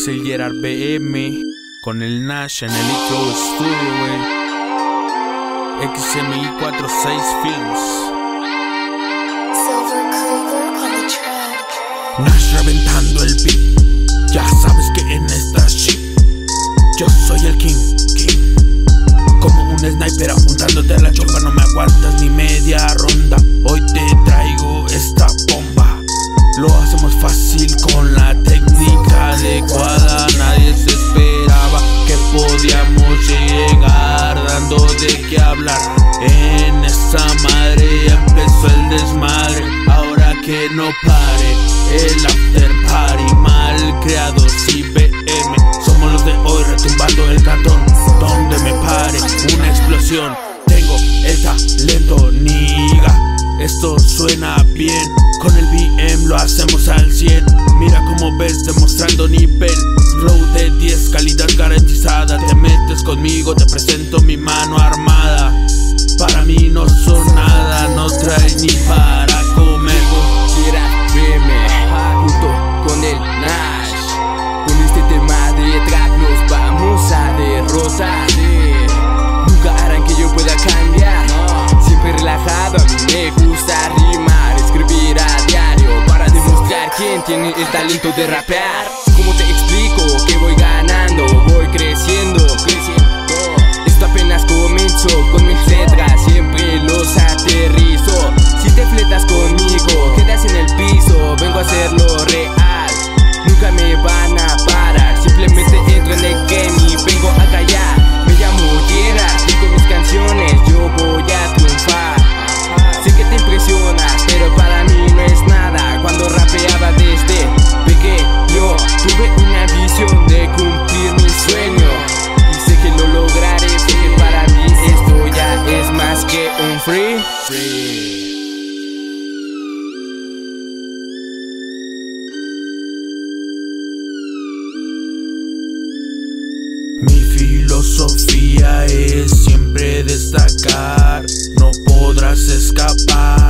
Es el Gerard BM con el Nash en el Flow Studio, XMI 46 Films. Nash reventando el beat. Ya sabes que en esta shit yo soy el king. Como un sniper apuntándote a la chompa, no me aguantas ni media ronda. Hoy te traigo esta bomba. Lo hacemos fácil con la técnica adecuada. Nadie se esperaba que podíamos llegar dando de qué hablar. En esa madre empezó el desmadre. Ahora que no pare el after party. Mal creados y BM somos los de hoy retumbando el cantón. Donde me pare una explosión. Tengo el talento, niga. Esto suena bien. Con el BM lo hacemos al 100. Mira como ves demostrando nivel. Flow de 10, calidad garantizada. Te metes conmigo, te presento mi mano armada. Para mí no son nada, no trae ni para comer. Gerard BM junto con el Nash. Con este tema de trap los vamos a derrotar. Nunca harán que yo pueda cambiar. Siempre relajado, a mí me gusta rimar, escribir a diario para demostrar quién tiene el talento de rapear. ¿Cómo te explico que voy ganando? Voy creciendo. Esto apenas comenzó, con mis letras siempre los aterrizo. Si te fletas conmigo, quedas en el piso, vengo a hacerlo real. Nunca me van a parar, simplemente entro en el game y vengo a callar. Me llamo Gerard y con mis canciones yo voy a triunfar. Sé que te impresionas, pero para mí no es nada. Cuando rapeaba desde pequeño tuve una visión de cumplir mi sueño. Y sé que lo lograré porque para mí esto ya es más que un free. Mi filosofía es siempre destacar. No podrás escapar.